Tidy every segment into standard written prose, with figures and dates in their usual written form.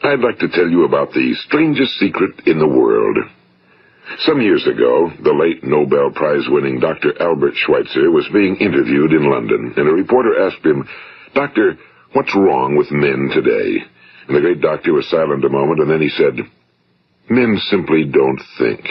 I'd like to tell you about the strangest secret in the world. Some years ago, the late Nobel Prize-winning Dr. Albert Schweitzer was being interviewed in London, and a reporter asked him, "Doctor, what's wrong with men today?" And the great doctor was silent a moment, and then he said, "Men simply don't think."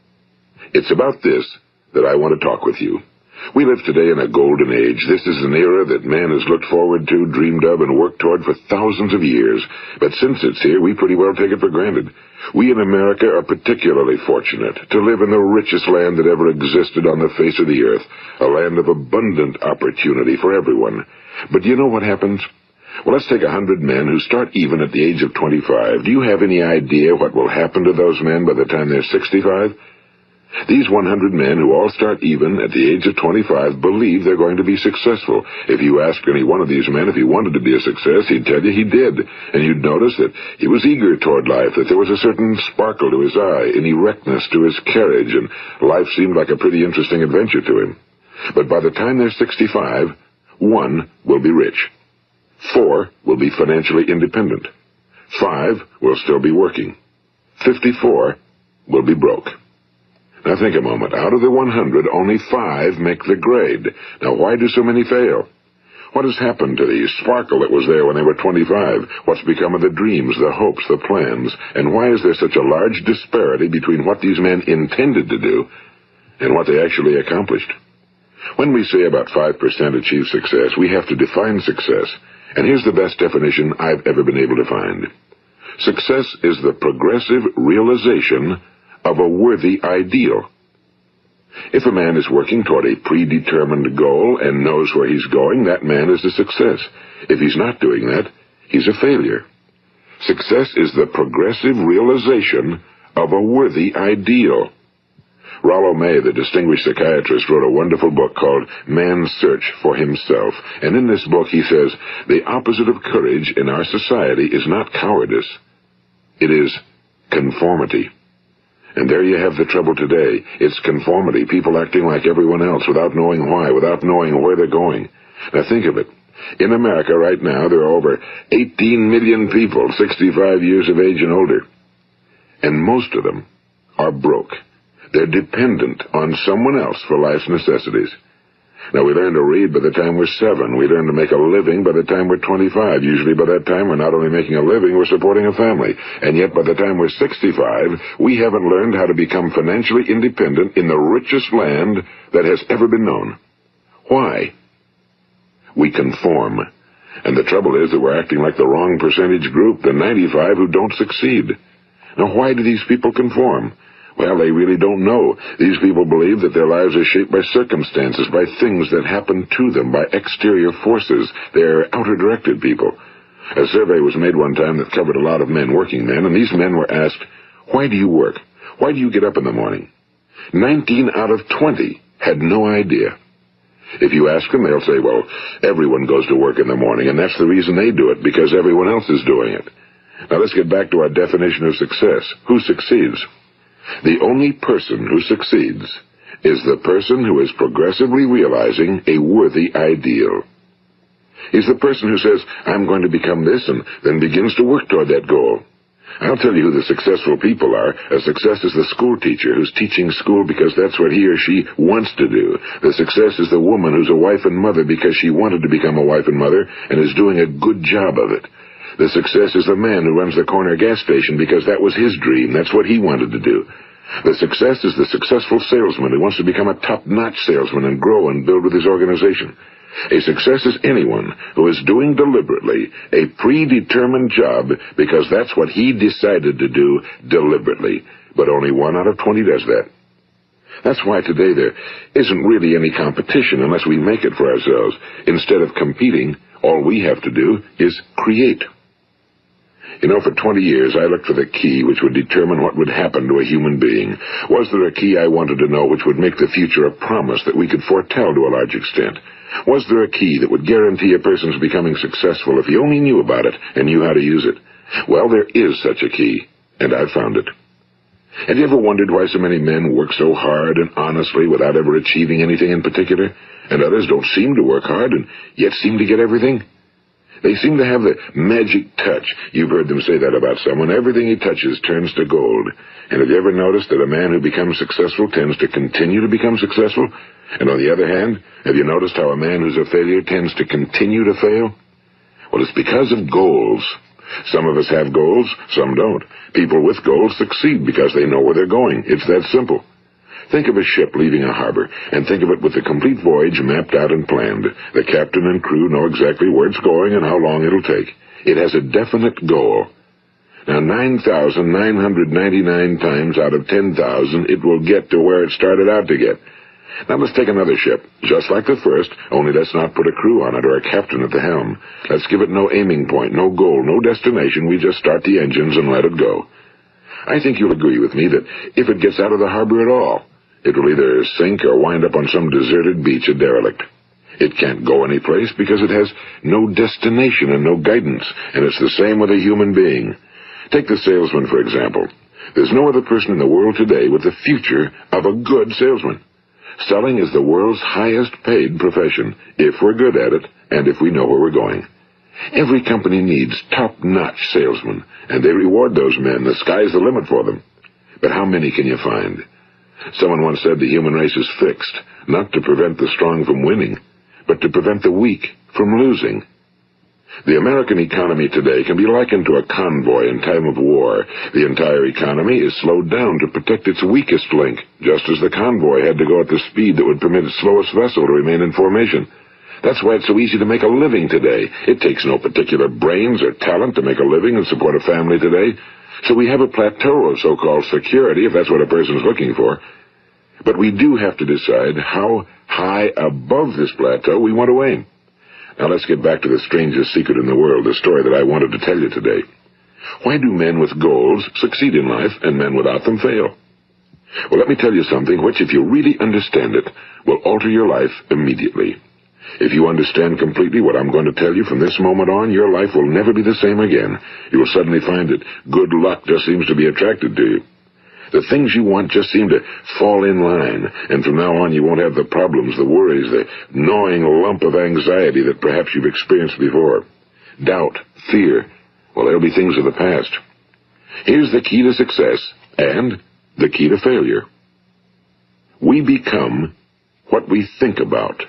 It's about this that I want to talk with you. We live today in a golden age. This is an era that man has looked forward to, dreamed of, and worked toward for thousands of years. But since it's here, we pretty well take it for granted. We in America are particularly fortunate to live in the richest land that ever existed on the face of the earth, a land of abundant opportunity for everyone. But do you know what happens? Well, let's take 100 men who start even at the age of 25. Do you have any idea what will happen to those men by the time they're 65? These 100 men who all start even at the age of 25 believe they're going to be successful. If you asked any one of these men if he wanted to be a success, he'd tell you he did. And you'd notice that he was eager toward life, that there was a certain sparkle to his eye, an erectness to his carriage, and life seemed like a pretty interesting adventure to him. But by the time they're 65, 1 will be rich. 4 will be financially independent. 5 will still be working. 54 will be broke. Now think a moment. Out of the 100, only 5 make the grade. Now why do so many fail? What has happened to the sparkle that was there when they were 25? What's become of the dreams, the hopes, the plans? And why is there such a large disparity between what these men intended to do and what they actually accomplished? When we say about 5% achieve success, we have to define success. And here's the best definition I've ever been able to find. Success is the progressive realization of a worthy ideal. If a man is working toward a predetermined goal and knows where he's going, that man is a success. If he's not doing that, he's a failure. Success is the progressive realization of a worthy ideal. Rollo May, the distinguished psychiatrist, wrote a wonderful book called Man's Search for Himself. And in this book he says, the opposite of courage in our society is not cowardice. It is conformity. And there you have the trouble today. It's conformity, people acting like everyone else without knowing why, without knowing where they're going. Now think of it. In America right now, there are over 18 million people 65 years of age and older. And most of them are broke. They're dependent on someone else for life's necessities. Now, we learn to read by the time we're 7. We learn to make a living by the time we're 25. Usually by that time, we're not only making a living, we're supporting a family. And yet by the time we're 65, we haven't learned how to become financially independent in the richest land that has ever been known. Why? We conform. And the trouble is that we're acting like the wrong percentage group, the 95 who don't succeed. Now, why do these people conform? Well, they really don't know. These people believe that their lives are shaped by circumstances, by things that happen to them, by exterior forces. They're outer-directed people. A survey was made one time that covered a lot of men, working men, and these men were asked, "Why do you work? Why do you get up in the morning?" 19 out of 20 had no idea. If you ask them, they'll say, well, everyone goes to work in the morning, and that's the reason they do it, because everyone else is doing it. Now let's get back to our definition of success. Who succeeds? The only person who succeeds is the person who is progressively realizing a worthy ideal. He's the person who says, I'm going to become this, and then begins to work toward that goal. I'll tell you who the successful people are. A success is the school teacher who's teaching school because that's what he or she wants to do. The success is the woman who's a wife and mother because she wanted to become a wife and mother and is doing a good job of it. The success is the man who runs the corner gas station because that was his dream. That's what he wanted to do. The success is the successful salesman who wants to become a top-notch salesman and grow and build with his organization. A success is anyone who is doing deliberately a predetermined job because that's what he decided to do deliberately. But only 1 out of 20 does that. That's why today there isn't really any competition unless we make it for ourselves. Instead of competing, all we have to do is create. You know, for 20 years, I looked for the key which would determine what would happen to a human being. Was there a key I wanted to know which would make the future a promise that we could foretell to a large extent? Was there a key that would guarantee a person's becoming successful if he only knew about it and knew how to use it? Well, there is such a key, and I've found it. Have you ever wondered why so many men work so hard and honestly without ever achieving anything in particular, and others don't seem to work hard and yet seem to get everything? They seem to have the magic touch. You've heard them say that about someone. Everything he touches turns to gold. And have you ever noticed that a man who becomes successful tends to continue to become successful? And on the other hand, have you noticed how a man who's a failure tends to continue to fail? Well, it's because of goals. Some of us have goals, some don't. People with goals succeed because they know where they're going. It's that simple. Think of a ship leaving a harbor, and think of it with the complete voyage mapped out and planned. The captain and crew know exactly where it's going and how long it'll take. It has a definite goal. Now, 9,999 times out of 10,000, it will get to where it started out to get. Now, let's take another ship, just like the first, only let's not put a crew on it or a captain at the helm. Let's give it no aiming point, no goal, no destination. We just start the engines and let it go. I think you'll agree with me that if it gets out of the harbor at all, it will either sink or wind up on some deserted beach, a derelict. It can't go anyplace because it has no destination and no guidance, and it's the same with a human being. Take the salesman, for example. There's no other person in the world today with the future of a good salesman. Selling is the world's highest paid profession, if we're good at it, and if we know where we're going. Every company needs top-notch salesmen, and they reward those men. The sky's the limit for them. But how many can you find? Someone once said the human race is fixed, not to prevent the strong from winning, but to prevent the weak from losing. The American economy today can be likened to a convoy in time of war. The entire economy is slowed down to protect its weakest link, just as the convoy had to go at the speed that would permit its slowest vessel to remain in formation. That's why it's so easy to make a living today. It takes no particular brains or talent to make a living and support a family today. So we have a plateau of so-called security, if that's what a person's looking for. But we do have to decide how high above this plateau we want to aim. Now let's get back to the strangest secret in the world, the story that I wanted to tell you today. Why do men with goals succeed in life and men without them fail? Well, let me tell you something which, if you really understand it, will alter your life immediately. If you understand completely what I'm going to tell you from this moment on, your life will never be the same again. You will suddenly find that good luck just seems to be attracted to you. The things you want just seem to fall in line, and from now on you won't have the problems, the worries, the gnawing lump of anxiety that perhaps you've experienced before. Doubt, fear, well, they'll be things of the past. Here's the key to success and the key to failure. We become what we think about.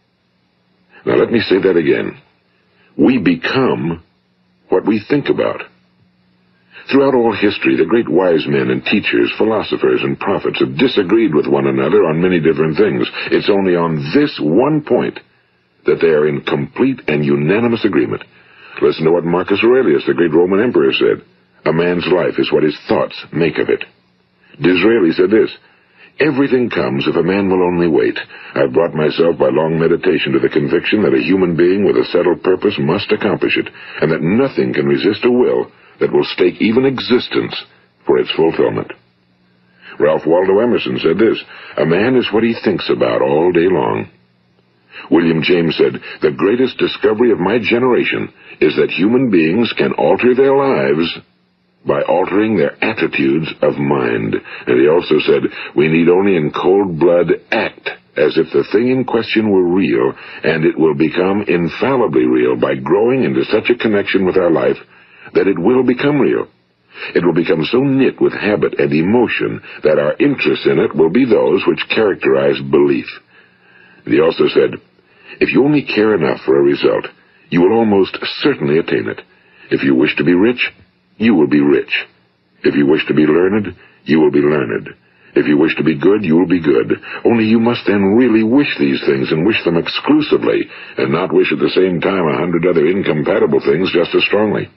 Now let me say that again. We become what we think about. Throughout all history, the great wise men and teachers, philosophers and prophets have disagreed with one another on many different things. It's only on this one point that they are in complete and unanimous agreement. Listen to what Marcus Aurelius, the great Roman emperor, said. A man's life is what his thoughts make of it. Disraeli said this. Everything comes if a man will only wait. I've brought myself by long meditation to the conviction that a human being with a settled purpose must accomplish it, and that nothing can resist a will that will stake even existence for its fulfillment. Ralph Waldo Emerson said this, a man is what he thinks about all day long. William James said, the greatest discovery of my generation is that human beings can alter their lives by altering their attitudes of mind. And he also said, we need only in cold blood act as if the thing in question were real, and it will become infallibly real by growing into such a connection with our life that it will become real. It will become so knit with habit and emotion that our interest in it will be those which characterize belief. And he also said, if you only care enough for a result, you will almost certainly attain it. If you wish to be rich, you will be rich. If you wish to be learned, you will be learned. If you wish to be good, you will be good. Only you must then really wish these things, and wish them exclusively, and not wish at the same time 100 other incompatible things just as strongly.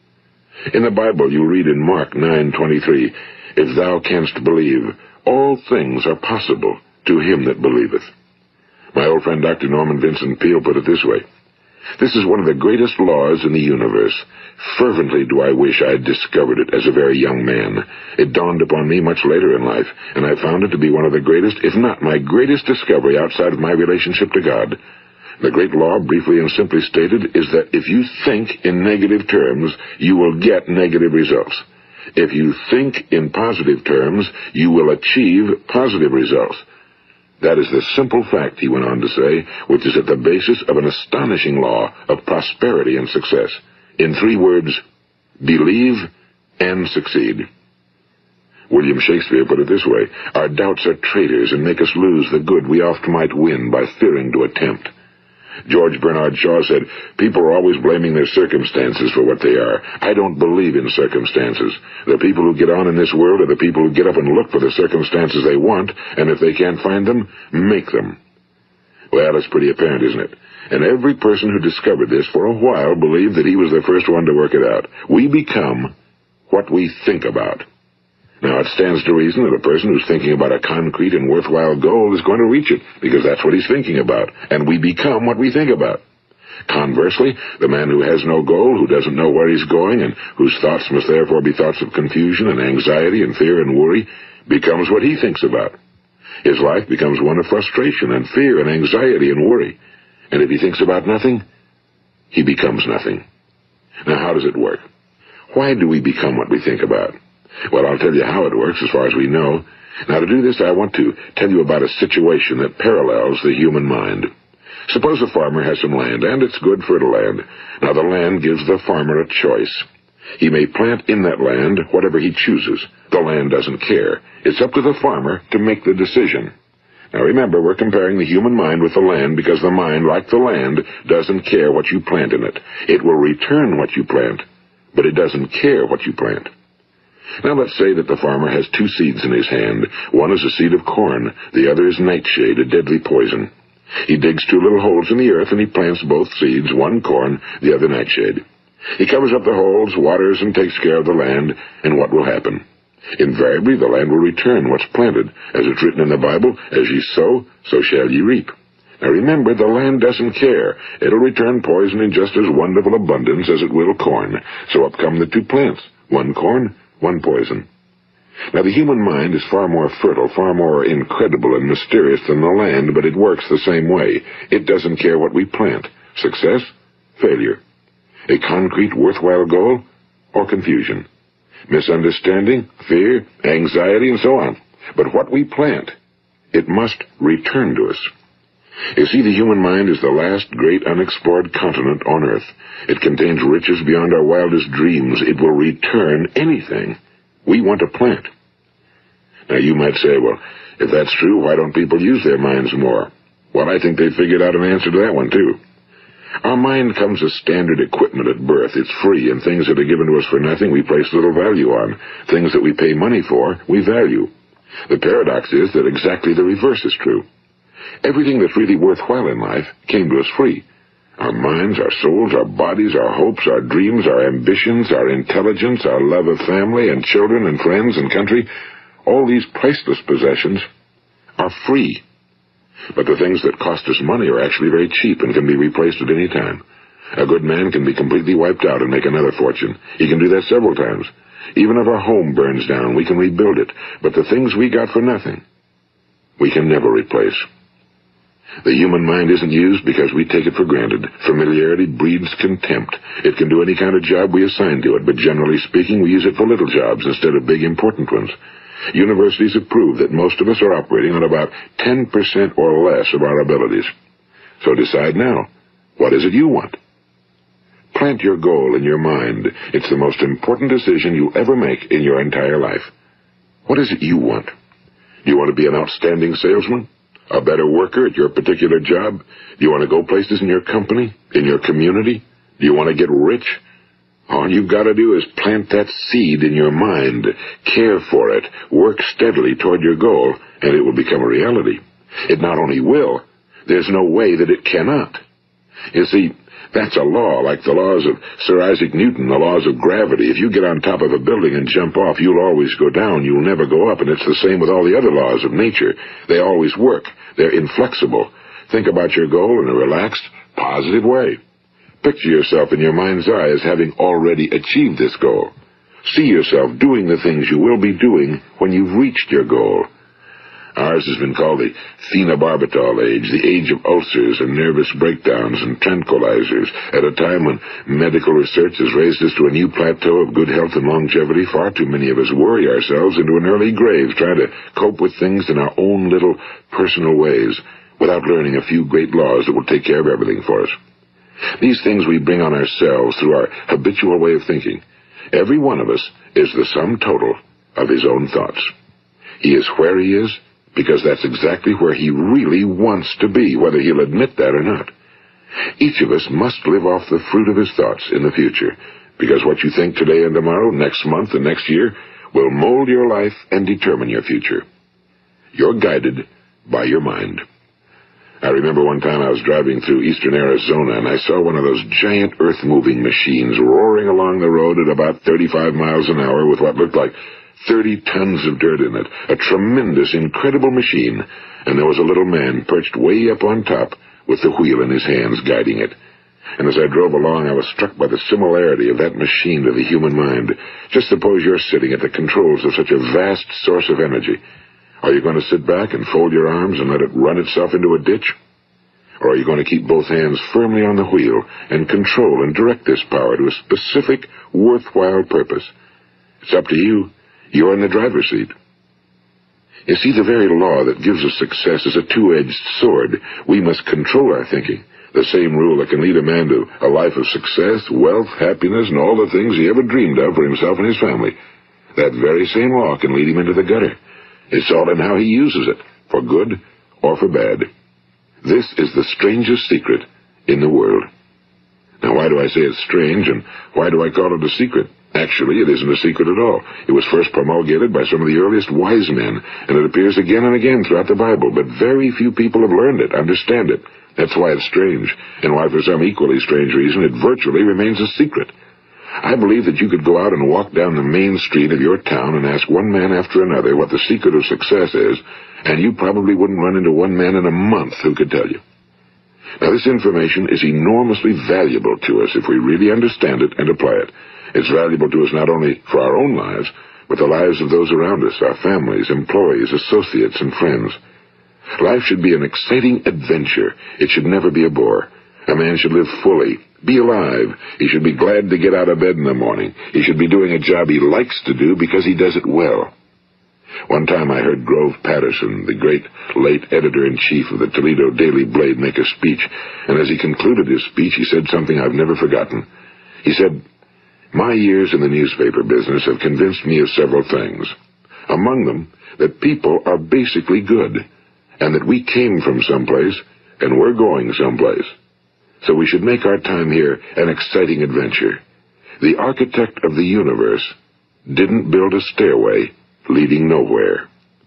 In the Bible, you read in Mark 9:23, if thou canst believe, all things are possible to him that believeth. My old friend Dr. Norman Vincent Peale put it this way, this is one of the greatest laws in the universe. Fervently do I wish I had discovered it as a very young man. It dawned upon me much later in life, and I found it to be one of the greatest, if not my greatest discovery outside of my relationship to God. The great law, briefly and simply stated, is that if you think in negative terms, you will get negative results. If you think in positive terms, you will achieve positive results. That is the simple fact, he went on to say, which is at the basis of an astonishing law of prosperity and success. In 3 words, believe and succeed. William Shakespeare put it this way: our doubts are traitors and make us lose the good we oft might win by fearing to attempt. George Bernard Shaw said, people are always blaming their circumstances for what they are. I don't believe in circumstances. The people who get on in this world are the people who get up and look for the circumstances they want, and if they can't find them, make them. Well, it's pretty apparent, isn't it? And every person who discovered this for a while believed that he was the first one to work it out. We become what we think about. Now, it stands to reason that a person who's thinking about a concrete and worthwhile goal is going to reach it, because that's what he's thinking about, and we become what we think about. Conversely, the man who has no goal, who doesn't know where he's going, and whose thoughts must therefore be thoughts of confusion and anxiety and fear and worry, becomes what he thinks about. His life becomes one of frustration and fear and anxiety and worry. And if he thinks about nothing, he becomes nothing. Now, how does it work? Why do we become what we think about? Well, I'll tell you how it works as far as we know. Now, to do this, I want to tell you about a situation that parallels the human mind. Suppose a farmer has some land, and it's good fertile land. Now, the land gives the farmer a choice. He may plant in that land whatever he chooses. The land doesn't care. It's up to the farmer to make the decision. Now, remember, we're comparing the human mind with the land because the mind, like the land, doesn't care what you plant in it. It will return what you plant, but it doesn't care what you plant. Now, let's say that the farmer has 2 seeds in his hand. One is a seed of corn. The other is nightshade, a deadly poison. He digs 2 little holes in the earth, and he plants both seeds, one corn, the other nightshade. He covers up the holes, waters, and takes care of the land, and what will happen? Invariably, the land will return what's planted. As it's written in the Bible, as ye sow, so shall ye reap. Now remember, the land doesn't care. It'll return poison in just as wonderful abundance as it will corn. So up come the 2 plants, one corn, one poison. Now, the human mind is far more fertile, far more incredible and mysterious than the land, but it works the same way. It doesn't care what we plant. Success, failure. A concrete, worthwhile goal, or confusion. Misunderstanding, fear, anxiety, and so on. But what we plant, it must return to us. You see, the human mind is the last great unexplored continent on Earth. It contains riches beyond our wildest dreams. It will return anything we want to plant. Now, you might say, well, if that's true, why don't people use their minds more? Well, I think they figured out an answer to that one, too. Our mind comes as standard equipment at birth. It's free, and things that are given to us for nothing we place little value on. Things that we pay money for, we value. The paradox is that exactly the reverse is true. Everything that's really worthwhile in life came to us free. Our minds, our souls, our bodies, our hopes, our dreams, our ambitions, our intelligence, our love of family and children and friends and country, all these priceless possessions are free. But the things that cost us money are actually very cheap and can be replaced at any time. A good man can be completely wiped out and make another fortune. He can do that several times. Even if our home burns down, we can rebuild it. But the things we got for nothing, we can never replace. The human mind isn't used because we take it for granted. Familiarity breeds contempt. It can do any kind of job we assign to it, but generally speaking, we use it for little jobs instead of big, important ones. Universities have proved that most of us are operating on about 10% or less of our abilities. So decide now, what is it you want? Plant your goal in your mind. It's the most important decision you'll ever make in your entire life. What is it you want? Do you want to be an outstanding salesman? A better worker at your particular job? Do you want to go places in your company? In your community? Do you want to get rich? All you've got to do is plant that seed in your mind, care for it, work steadily toward your goal, and it will become a reality. It not only will, there's no way that it cannot. You see, that's a law, like the laws of Sir Isaac Newton, the laws of gravity. If you get on top of a building and jump off, you'll always go down. You'll never go up, and it's the same with all the other laws of nature. They always work. They're inflexible. Think about your goal in a relaxed, positive way. Picture yourself in your mind's eye as having already achieved this goal. See yourself doing the things you will be doing when you've reached your goal. Ours has been called the phenobarbital age, the age of ulcers and nervous breakdowns and tranquilizers, at a time when medical research has raised us to a new plateau of good health and longevity. Far too many of us worry ourselves into an early grave trying to cope with things in our own little personal ways without learning a few great laws that will take care of everything for us. These things we bring on ourselves through our habitual way of thinking. Every one of us is the sum total of his own thoughts. He is where he is because that's exactly where he really wants to be, whether he'll admit that or not. Each of us must live off the fruit of his thoughts in the future, because what you think today and tomorrow, next month and next year, will mold your life and determine your future. You're guided by your mind. I remember one time I was driving through eastern Arizona, and I saw one of those giant earth-moving machines roaring along the road at about 35 miles an hour with what looked like 30 tons of dirt in it. A tremendous, incredible machine, and there was a little man perched way up on top with the wheel in his hands guiding it. And as I drove along, I was struck by the similarity of that machine to the human mind. Just suppose you're sitting at the controls of such a vast source of energy. Are you going to sit back and fold your arms and let it run itself into a ditch? Or are you going to keep both hands firmly on the wheel and control and direct this power to a specific, worthwhile purpose? It's up to you. You're in the driver's seat. You see, the very law that gives us success is a two-edged sword. We must control our thinking. The same rule that can lead a man to a life of success, wealth, happiness, and all the things he ever dreamed of for himself and his family. That very same law can lead him into the gutter. It's all in how he uses it, for good or for bad. This is the strangest secret in the world. Now, why do I say it's strange, and why do I call it a secret? Actually, it isn't a secret at all. It was first promulgated by some of the earliest wise men, and it appears again and again throughout the Bible, but very few people have learned it, understand it. That's why it's strange, and why for some equally strange reason it virtually remains a secret. I believe that you could go out and walk down the main street of your town and ask one man after another what the secret of success is, and you probably wouldn't run into one man in a month who could tell you. Now, this information is enormously valuable to us if we really understand it and apply it. It's valuable to us not only for our own lives, but the lives of those around us, our families, employees, associates, and friends. Life should be an exciting adventure. It should never be a bore. A man should live fully, be alive. He should be glad to get out of bed in the morning. He should be doing a job he likes to do because he does it well. One time I heard Grove Patterson, the great late editor-in-chief of the Toledo Daily Blade, make a speech, and as he concluded his speech, he said something I've never forgotten. He said, "My years in the newspaper business have convinced me of several things. Among them, that people are basically good, and that we came from someplace, and we're going someplace. So we should make our time here an exciting adventure. The architect of the universe didn't build a stairway leading nowhere."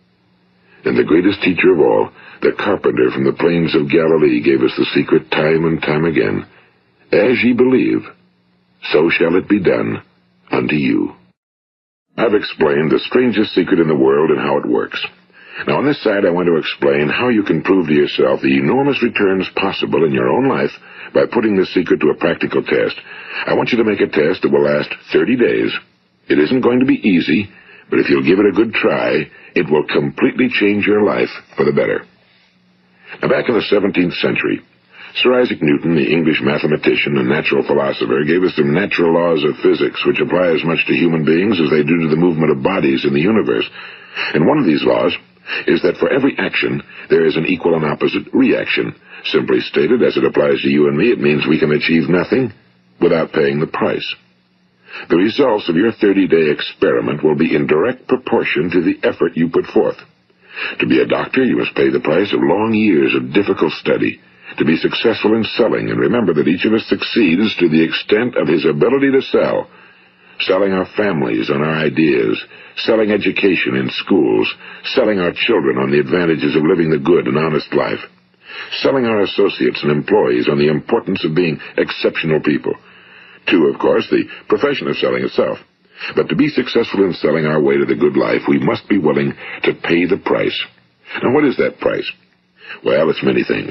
And the greatest teacher of all, the carpenter from the plains of Galilee, gave us the secret time and time again. As ye believe, so shall it be done unto you. I've explained the strangest secret in the world and how it works. Now, on this side, I want to explain how you can prove to yourself the enormous returns possible in your own life by putting this secret to a practical test. I want you to make a test that will last 30 days. It isn't going to be easy, but if you'll give it a good try, it will completely change your life for the better. Now, back in the 17th century, Sir Isaac Newton, the English mathematician and natural philosopher, gave us some natural laws of physics which apply as much to human beings as they do to the movement of bodies in the universe. And one of these laws is that for every action, there is an equal and opposite reaction. Simply stated, as it applies to you and me, it means we can achieve nothing without paying the price. The results of your 30-day experiment will be in direct proportion to the effort you put forth. To be a doctor, you must pay the price of long years of difficult study. To be successful in selling, and remember that each of us succeeds to the extent of his ability to sell. Selling our families on our ideas, selling education in schools, selling our children on the advantages of living the good and honest life, selling our associates and employees on the importance of being exceptional people. To, of course, the profession of selling itself. But to be successful in selling our way to the good life, we must be willing to pay the price. Now, what is that price? Well, it's many things.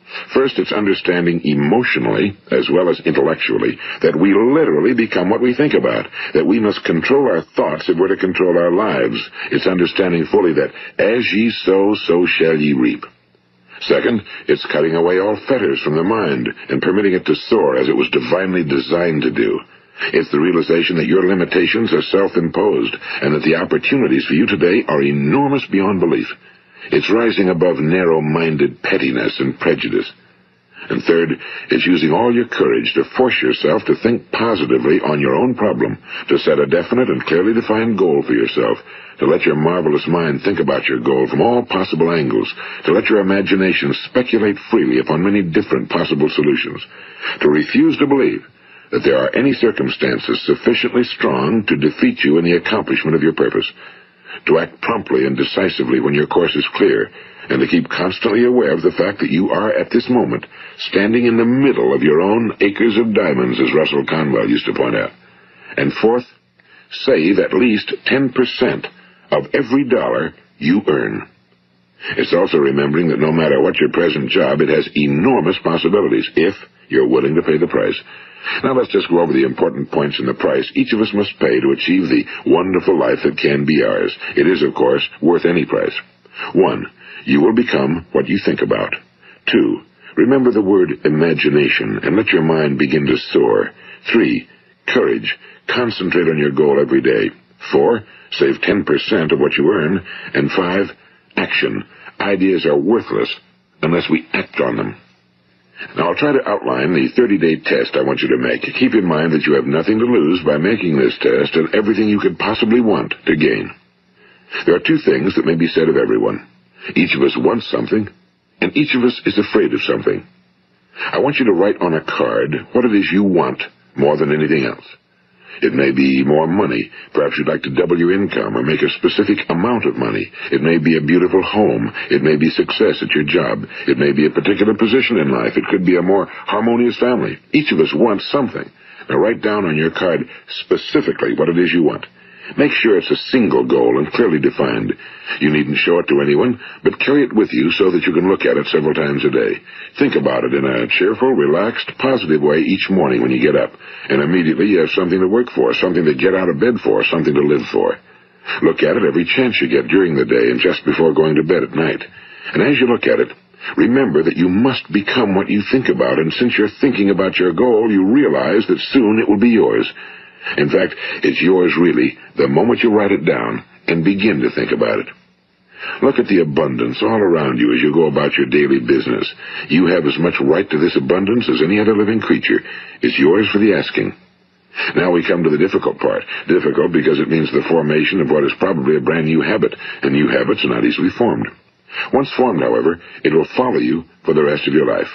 First, it's understanding emotionally, as well as intellectually, that we literally become what we think about, that we must control our thoughts if we're to control our lives. It's understanding fully that as ye sow, so shall ye reap. Second, it's cutting away all fetters from the mind and permitting it to soar as it was divinely designed to do. It's the realization that your limitations are self-imposed and that the opportunities for you today are enormous beyond belief. It's rising above narrow-minded pettiness and prejudice. And third, it's using all your courage to force yourself to think positively on your own problem, to set a definite and clearly defined goal for yourself, to let your marvelous mind think about your goal from all possible angles, to let your imagination speculate freely upon many different possible solutions, to refuse to believe that there are any circumstances sufficiently strong to defeat you in the accomplishment of your purpose, to act promptly and decisively when your course is clear, and to keep constantly aware of the fact that you are, at this moment, standing in the middle of your own acres of diamonds, as Russell Conwell used to point out. And fourth, save at least 10% of every dollar you earn. It's also remembering that no matter what your present job, it has enormous possibilities, if you're willing to pay the price. Now let's just go over the important points in the price each of us must pay to achieve the wonderful life that can be ours. It is, of course, worth any price. 1. You will become what you think about. 2. Remember the word imagination and let your mind begin to soar. 3. Courage. Concentrate on your goal every day. 4. Save 10% of what you earn. And 5. Action. Ideas are worthless unless we act on them. Now, I'll try to outline the 30-day test I want you to make. Keep in mind that you have nothing to lose by making this test and everything you could possibly want to gain. There are two things that may be said of everyone. Each of us wants something, and each of us is afraid of something. I want you to write on a card what it is you want more than anything else. It may be more money. Perhaps you'd like to double your income or make a specific amount of money. It may be a beautiful home. It may be success at your job. It may be a particular position in life. It could be a more harmonious family. Each of us wants something. Now write down on your card specifically what it is you want. Make sure it's a single goal and clearly defined. You needn't show it to anyone, but carry it with you so that you can look at it several times a day. Think about it in a cheerful, relaxed, positive way each morning when you get up, and immediately you have something to work for, something to get out of bed for, something to live for. Look at it every chance you get during the day and just before going to bed at night. And as you look at it, remember that you must become what you think about, and since you're thinking about your goal, you realize that soon it will be yours. In fact, it's yours really the moment you write it down and begin to think about it. Look at the abundance all around you as you go about your daily business. You have as much right to this abundance as any other living creature. It's yours for the asking. Now we come to the difficult part. Difficult because it means the formation of what is probably a brand new habit, and new habits are not easily formed. Once formed, however, it will follow you for the rest of your life.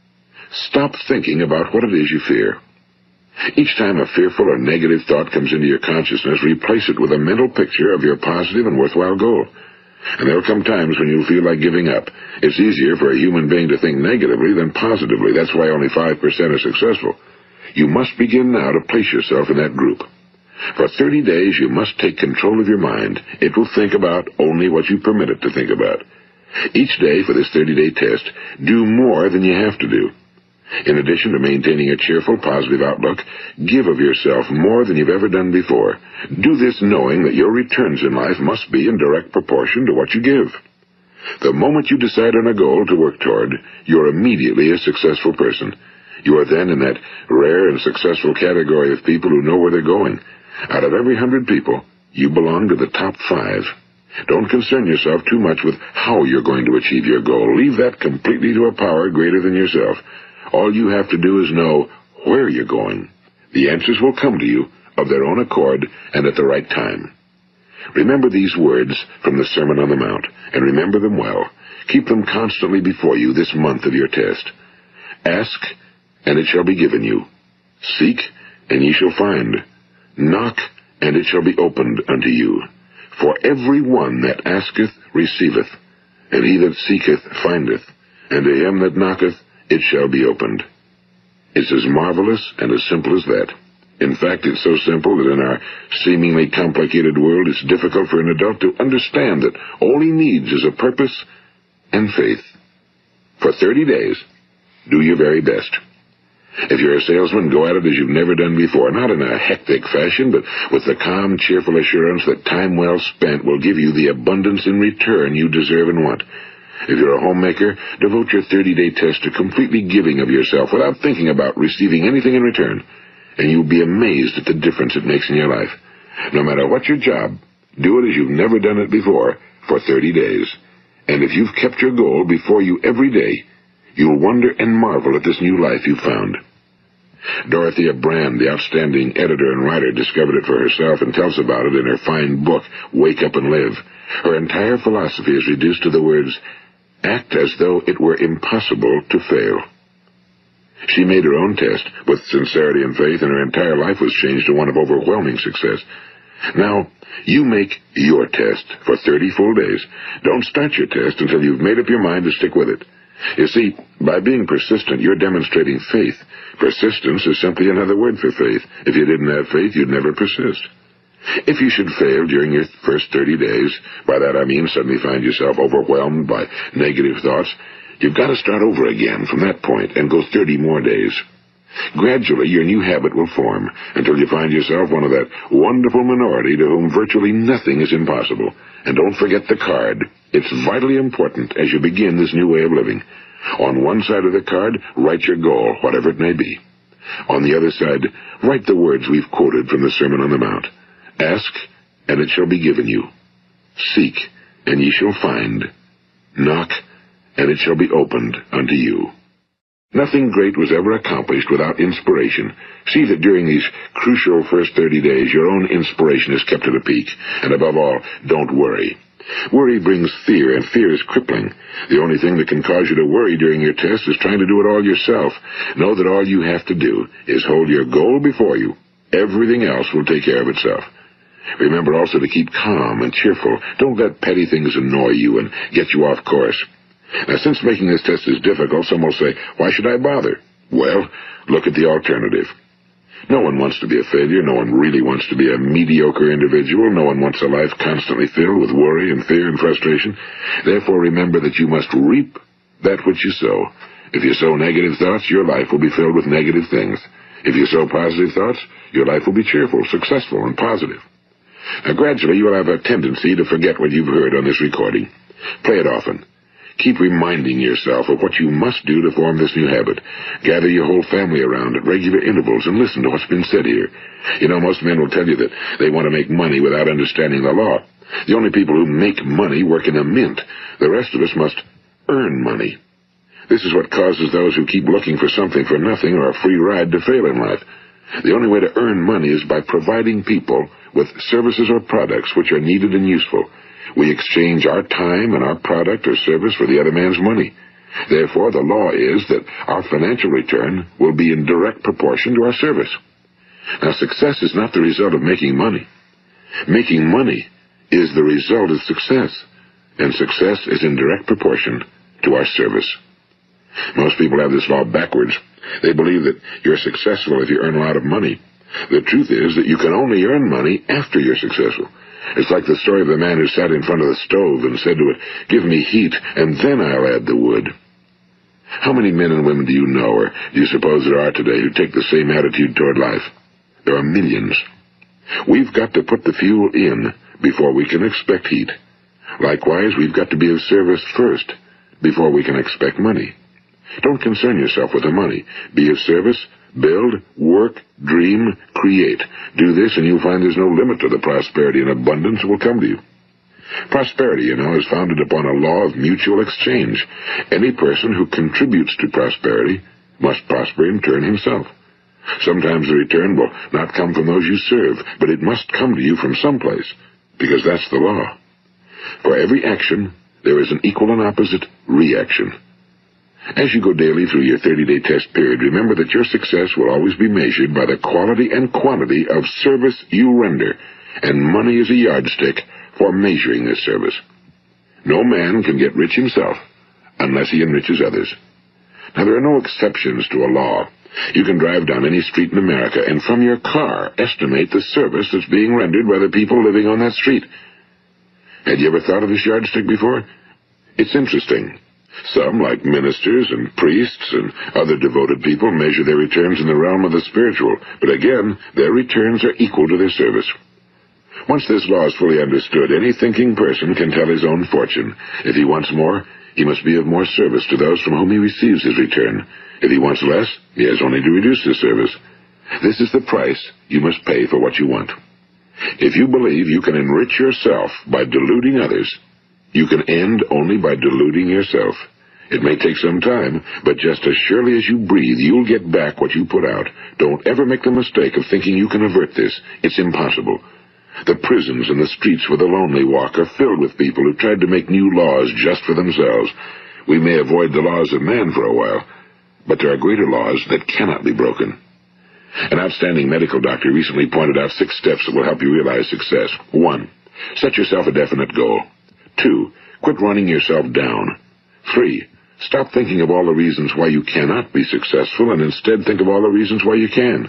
Stop thinking about what it is you fear. Each time a fearful or negative thought comes into your consciousness, replace it with a mental picture of your positive and worthwhile goal. And there will come times when you'll feel like giving up. It's easier for a human being to think negatively than positively. That's why only 5% are successful. You must begin now to place yourself in that group. For 30 days, you must take control of your mind. It will think about only what you permit it to think about. Each day for this 30-day test, do more than you have to do. In addition to maintaining a cheerful, positive outlook, give of yourself more than you've ever done before. Do this knowing that your returns in life must be in direct proportion to what you give. The moment you decide on a goal to work toward, you're immediately a successful person. You are then in that rare and successful category of people who know where they're going. Out of every 100 people, you belong to the top 5. Don't concern yourself too much with how you're going to achieve your goal. Leave that completely to a power greater than yourself. All you have to do is know where you're going. The answers will come to you of their own accord and at the right time. Remember these words from the Sermon on the Mount, and remember them well. Keep them constantly before you this month of your test. Ask, and it shall be given you. Seek, and ye shall find. Knock, and it shall be opened unto you. For every one that asketh receiveth, and he that seeketh findeth, and to him that knocketh it shall be opened. It's as marvelous and as simple as that. In fact, it's so simple that in our seemingly complicated world, it's difficult for an adult to understand that all he needs is a purpose and faith. For 30 days, Do your very best. If you're a salesman, go at it as you've never done before, not in a hectic fashion, but with the calm, cheerful assurance that time well spent will give you the abundance in return you deserve and want. If you're a homemaker, devote your 30-day test to completely giving of yourself without thinking about receiving anything in return, and you'll be amazed at the difference it makes in your life. No matter what your job, do it as you've never done it before for 30 days. And if you've kept your goal before you every day, you'll wonder and marvel at this new life you've found. Dorothea Brand, the outstanding editor and writer, discovered it for herself and tells about it in her fine book, Wake Up and Live. Her entire philosophy is reduced to the words, act as though it were impossible to fail. She made her own test with sincerity and faith, and her entire life was changed to one of overwhelming success. Now, you make your test for 30 full days. Don't start your test until you've made up your mind to stick with it. You see, by being persistent, you're demonstrating faith. Persistence is simply another word for faith. If you didn't have faith, you'd never persist. If you should fail during your first 30 days, by that I mean suddenly find yourself overwhelmed by negative thoughts, you've got to start over again from that point and go 30 more days. Gradually, your new habit will form until you find yourself one of that wonderful minority to whom virtually nothing is impossible. And don't forget the card. It's vitally important as you begin this new way of living. On one side of the card, write your goal, whatever it may be. On the other side, write the words we've quoted from the Sermon on the Mount. Ask, and it shall be given you. Seek, and ye shall find. Knock, and it shall be opened unto you. Nothing great was ever accomplished without inspiration. See that during these crucial first 30 days, your own inspiration is kept at a peak. And above all, don't worry. Worry brings fear, and fear is crippling. The only thing that can cause you to worry during your test is trying to do it all yourself. Know that all you have to do is hold your goal before you. Everything else will take care of itself. Remember also to keep calm and cheerful. Don't let petty things annoy you and get you off course. Now, since making this test is difficult, some will say, why should I bother? Well, look at the alternative. No one wants to be a failure. No one really wants to be a mediocre individual. No one wants a life constantly filled with worry and fear and frustration. Therefore, remember that you must reap that which you sow. If you sow negative thoughts, your life will be filled with negative things. If you sow positive thoughts, your life will be cheerful, successful, and positive. Now, gradually, you will have a tendency to forget what you've heard on this recording. Play it often. Keep reminding yourself of what you must do to form this new habit. Gather your whole family around at regular intervals and listen to what's been said here. You know, most men will tell you that they want to make money without understanding the law. The only people who make money work in a mint. The rest of us must earn money. This is what causes those who keep looking for something for nothing or a free ride to fail in life. The only way to earn money is by providing people with services or products which are needed and useful. We exchange our time and our product or service for the other man's money. Therefore, the law is that our financial return will be in direct proportion to our service. Now, success is not the result of making money. Making money is the result of success, and success is in direct proportion to our service. Most people have this law backwards. They believe that you're successful if you earn a lot of money. The truth is that you can only earn money after you're successful. It's like the story of the man who sat in front of the stove and said to it, give me heat, and then I'll add the wood. How many men and women do you know, or do you suppose there are today, who take the same attitude toward life? There are millions. We've got to put the fuel in before we can expect heat. Likewise, we've got to be of service first before we can expect money. Don't concern yourself with the money. Be of service. Build, work, dream, create. Do this, and you'll find there's no limit to the prosperity and abundance that will come to you. Prosperity, you know, is founded upon a law of mutual exchange. Any person who contributes to prosperity must prosper in turn himself. Sometimes the return will not come from those you serve, but it must come to you from someplace, because that's the law. For every action, there is an equal and opposite reaction. As you go daily through your 30-day test period, remember that your success will always be measured by the quality and quantity of service you render, and money is a yardstick for measuring this service. No man can get rich himself unless he enriches others. Now, there are no exceptions to a law. You can drive down any street in America and from your car estimate the service that's being rendered by the people living on that street. Had you ever thought of this yardstick before? It's interesting. Some, like ministers and priests and other devoted people, measure their returns in the realm of the spiritual, but again, their returns are equal to their service. Once this law is fully understood, any thinking person can tell his own fortune. If he wants more, he must be of more service to those from whom he receives his return. If he wants less, he has only to reduce his service. This is the price you must pay for what you want. If you believe you can enrich yourself by deluding others, you can end only by deluding yourself. It may take some time, but just as surely as you breathe, you'll get back what you put out. Don't ever make the mistake of thinking you can avert this. It's impossible. The prisons and the streets where the lonely walk are filled with people who tried to make new laws just for themselves. We may avoid the laws of man for a while, but there are greater laws that cannot be broken. An outstanding medical doctor recently pointed out 6 steps that will help you realize success. 1. Set yourself a definite goal. 2. Quit running yourself down. 3. Stop thinking of all the reasons why you cannot be successful and instead think of all the reasons why you can.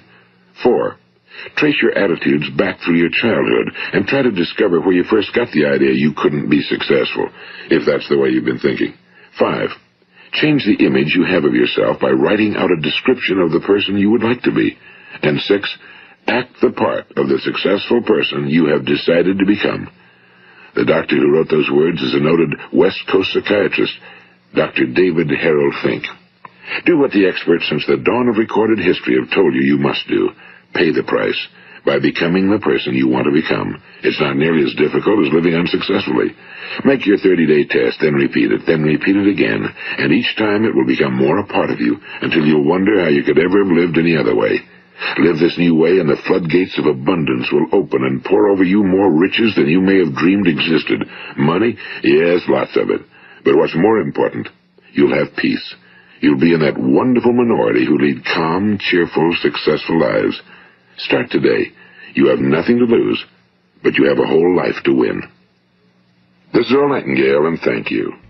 4. Trace your attitudes back through your childhood and try to discover where you first got the idea you couldn't be successful, if that's the way you've been thinking. 5. Change the image you have of yourself by writing out a description of the person you would like to be. And 6. Act the part of the successful person you have decided to become. The doctor who wrote those words is a noted West Coast psychiatrist, Dr. David Harold Fink. Do what the experts since the dawn of recorded history have told you must do. Pay the price by becoming the person you want to become. It's not nearly as difficult as living unsuccessfully. Make your 30-day test, then repeat it again, and each time it will become more a part of you until you'll wonder how you could ever have lived any other way. Live this new way and the floodgates of abundance will open and pour over you more riches than you may have dreamed existed. Money? Yes, lots of it. But what's more important, you'll have peace. You'll be in that wonderful minority who lead calm, cheerful, successful lives. Start today. You have nothing to lose, but you have a whole life to win. This is Earl Nightingale, and thank you.